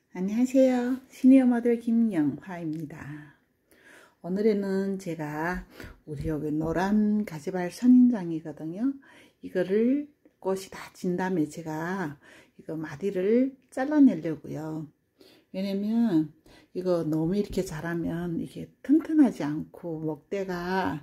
안녕하세요. 시니어머들 김영화입니다. 오늘에는 제가 우리 여기 노란 가지발 선인장이거든요. 이거를 꽃이 다 진 다음에 제가 이거 마디를 잘라내려고요. 왜냐면 이거 너무 이렇게 자라면 이게 튼튼하지 않고 목대가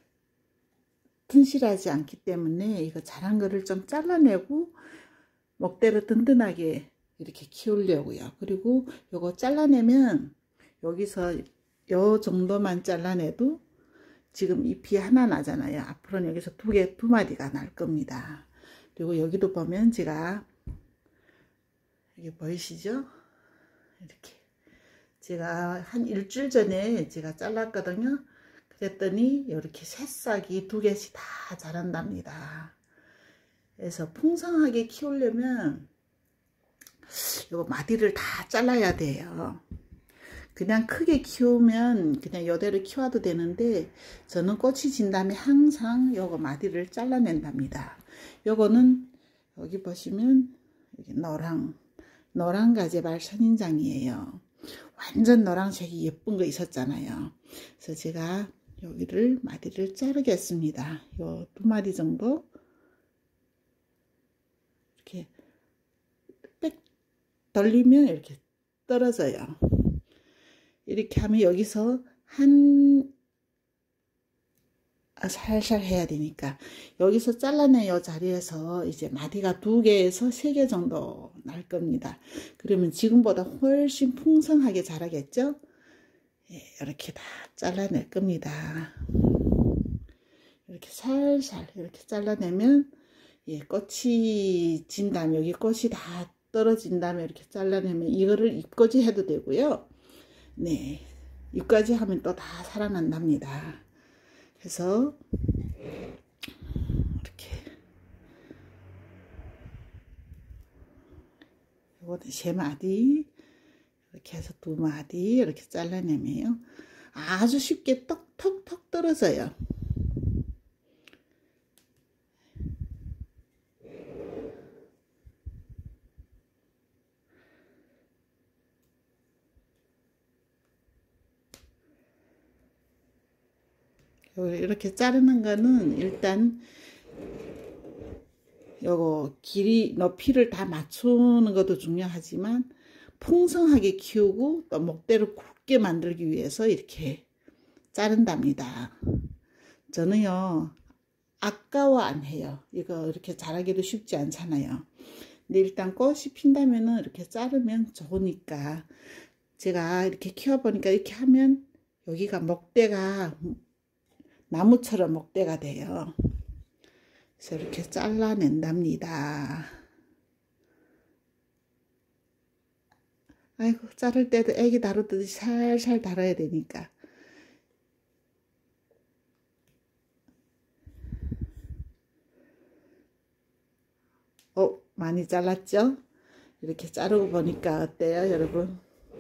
튼실하지 않기 때문에 이거 자란 거를 좀 잘라내고 목대를 든든하게 이렇게 키우려고요. 그리고 요거 잘라내면 여기서 요 정도만 잘라내도 지금 잎이 하나 나잖아요. 앞으로는 여기서 두 마디가 날 겁니다. 그리고 여기도 보면 제가 이게 보이시죠? 이렇게 제가 한 일주일 전에 제가 잘랐거든요. 그랬더니 이렇게 새싹이 두 개씩 다 자란답니다. 그래서 풍성하게 키우려면 요 마디를 다 잘라야 돼요. 그냥 크게 키우면 그냥 요대로 키워도 되는데 저는 꽃이 진 다음에 항상 요거 마디를 잘라낸답니다. 요거는 여기 보시면 여기 노란 가지발 선인장이에요. 완전 노란색이 예쁜 거 있었잖아요. 그래서 제가 여기를 마디를 자르겠습니다. 요 두 마디 정도 이렇게 빽 돌리면 이렇게 떨어져요. 이렇게 하면 여기서 살살 해야 되니까 여기서 잘라낸 이 자리에서 이제 마디가 2개에서 3개 정도 날 겁니다. 그러면 지금보다 훨씬 풍성하게 자라겠죠? 예, 이렇게 다 잘라낼 겁니다. 이렇게 살살 이렇게 잘라내면 예, 꽃이 진 다음에 여기 꽃이 다 떨어진 다음에 이렇게 잘라내면 이거를 잎꽂이 해도 되고요. 네, 잎까지 하면 또 다 살아난답니다. 그래서 이렇게 요거는 3마디 이렇게 해서 2마디 이렇게 잘라내면요 아주 쉽게 톡톡톡 떨어져요. 이렇게 자르는 거는 일단 요거 길이 높이를 다 맞추는 것도 중요하지만 풍성하게 키우고 또 목대를 굵게 만들기 위해서 이렇게 자른답니다. 저는요 아까워 안 해요. 이거 이렇게 자라기도 쉽지 않잖아요. 근데 일단 꽃이 핀다면은 이렇게 자르면 좋으니까 제가 이렇게 키워보니까 이렇게 하면 여기가 목대가 나무처럼 목대가 돼요. 그래서 이렇게 잘라낸답니다. 아이고 자를 때도 애기 다루듯이 살살 다뤄야 되니까. 많이 잘랐죠? 이렇게 자르고 보니까 어때요 여러분?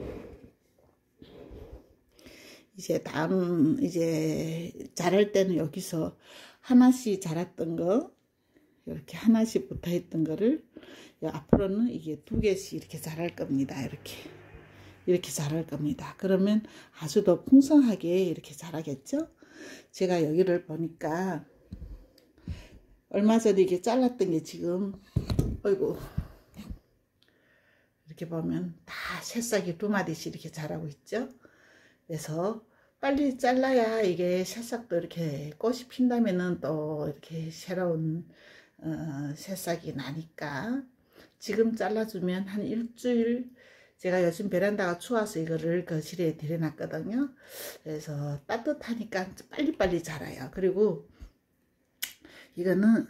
이제 다음 이제 자랄 때는 여기서 하나씩 자랐던 거 이렇게 하나씩 붙어 있던 거를 앞으로는 이게 2개씩 이렇게 자랄 겁니다. 이렇게 자랄 겁니다. 그러면 아주 더 풍성하게 이렇게 자라겠죠? 제가 여기를 보니까 얼마 전에 이게 잘랐던 게 지금 어이구 이렇게 보면 다 새싹이 2마디씩 이렇게 자라고 있죠? 그래서 빨리 잘라야 이게 새싹도 이렇게 꽃이 핀다면은 또 이렇게 새로운 새싹이 나니까 지금 잘라주면 한 일주일 제가 요즘 베란다가 추워서 이거를 거실에 들여놨거든요. 그래서 따뜻하니까 빨리빨리 자라요. 그리고 이거는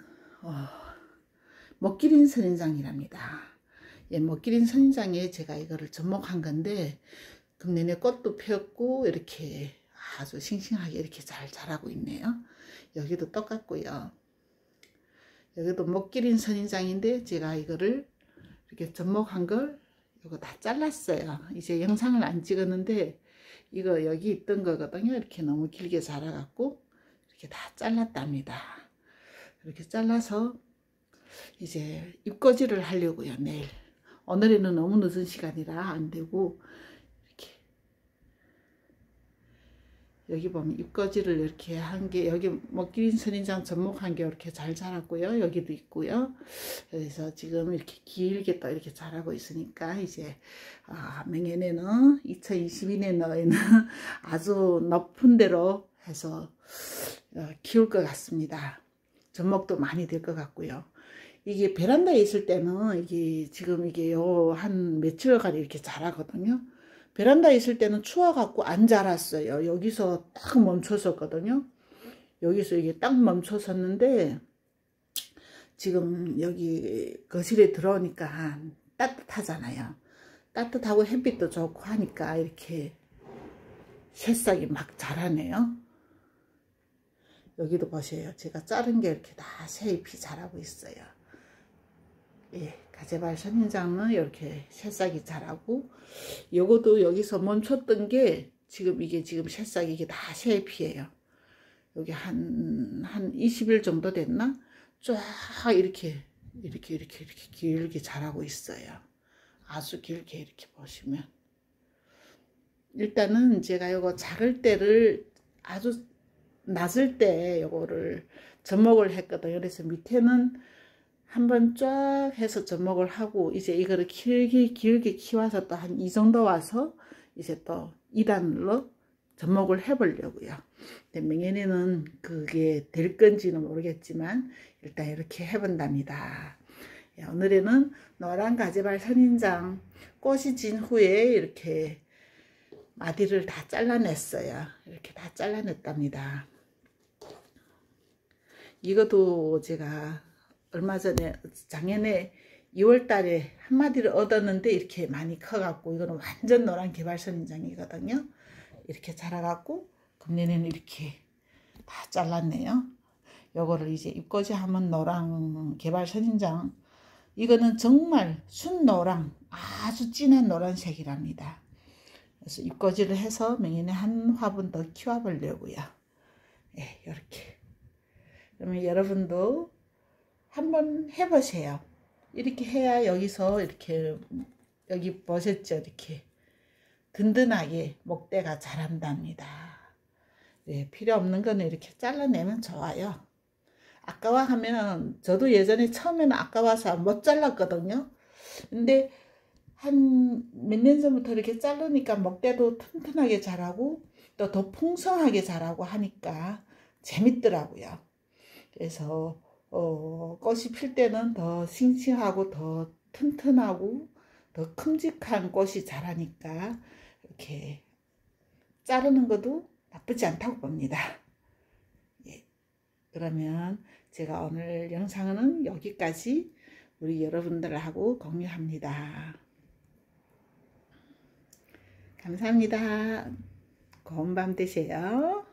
먹기린 선인장이랍니다. 예, 먹기린 선인장에 제가 이거를 접목한 건데 금년에 꽃도 피었고 이렇게 아주 싱싱하게 이렇게 잘 자라고 있네요. 여기도 똑같고요. 여기도 먹기린 선인장인데 제가 이거를 이렇게 접목한 걸 이거 다 잘랐어요. 이제 영상을 안 찍었는데 이거 여기 있던 거거든요. 이렇게 너무 길게 자라갖고 이렇게 다 잘랐답니다. 이렇게 잘라서 이제 잎꽂이를 하려고요. 내일 오늘에는 너무 늦은 시간이라 안 되고, 이렇게 여기 보면 잎거지를 이렇게 한 게, 여기 먹기린 선인장 접목한 게 이렇게 잘 자랐고요. 여기도 있고요. 그래서 지금 이렇게 길게 또 이렇게 자라고 있으니까 이제 내년에는 2022년에는 아주 높은 데로 해서 키울 것 같습니다. 접목도 많이 될 것 같고요. 이게 베란다에 있을 때는 이게 지금 이게 한 며칠간 이렇게 자라거든요. 베란다에 있을 때는 추워갖고 안 자랐어요. 여기서 딱 멈췄었거든요. 여기서 이게 딱 멈췄었는데 지금 여기 거실에 들어오니까 따뜻하잖아요. 따뜻하고 햇빛도 좋고 하니까 이렇게 새싹이 막 자라네요. 여기도 보세요. 제가 자른 게 이렇게 다 새잎이 자라고 있어요. 예, 가재발 선인장은 이렇게 새싹이 자라고, 요것도 여기서 멈췄던 게 지금 이게 지금 새싹이 이게 다 새잎이에요. 여기 한 20일 정도 됐나? 쫙 이렇게 길게 자라고 있어요. 아주 길게 이렇게 보시면. 일단은 제가 요거 자를 때를 아주 낮을 때 요거를 접목을 했거든요. 그래서 밑에는 한번 쫙 해서 접목을 하고 이제 이거를 길게 키워서 또 한 이 정도 와서 이제 또 2단으로 접목을 해 보려고요. 근데 내년에는 그게 될 건지는 모르겠지만 일단 이렇게 해 본답니다. 오늘에는 노란 가재발 선인장 꽃이 진 후에 이렇게 마디를 다 잘라냈어요. 이렇게 다 잘라냈답니다. 이것도 제가 얼마 전에 작년에 2월 달에 한 마디를 얻었는데 이렇게 많이 커갖고, 이거는 완전 노란 개발선인장이거든요. 이렇게 자라갖고 금년에는 이렇게 다 잘랐네요. 요거를 이제 잎꽂이 하면 노란 개발선인장, 이거는 정말 순노랑 아주 진한 노란색이랍니다. 그래서 잎꽂이를 해서 내년에 한 화분 더 키워 보려고요. 예, 이렇게. 그러면 여러분도 한번 해보세요. 이렇게 해야 여기서 이렇게, 여기 보셨죠? 이렇게 든든하게 목대가 자란답니다. 네, 필요 없는 거는 이렇게 잘라내면 좋아요. 아까워하면, 저도 예전에 처음에는 아까워서 못 잘랐거든요. 근데 한 몇 년 전부터 이렇게 자르니까 먹대도 튼튼하게 자라고 또 더 풍성하게 자라고 하니까 재밌더라고요. 그래서 꽃이 필 때는 더 싱싱하고 더 튼튼하고 더 큼직한 꽃이 자라니까 이렇게 자르는 것도 나쁘지 않다고 봅니다. 예, 그러면 제가 오늘 영상은 여기까지 우리 여러분들하고 공유합니다. 감사합니다. 고운 밤 되세요.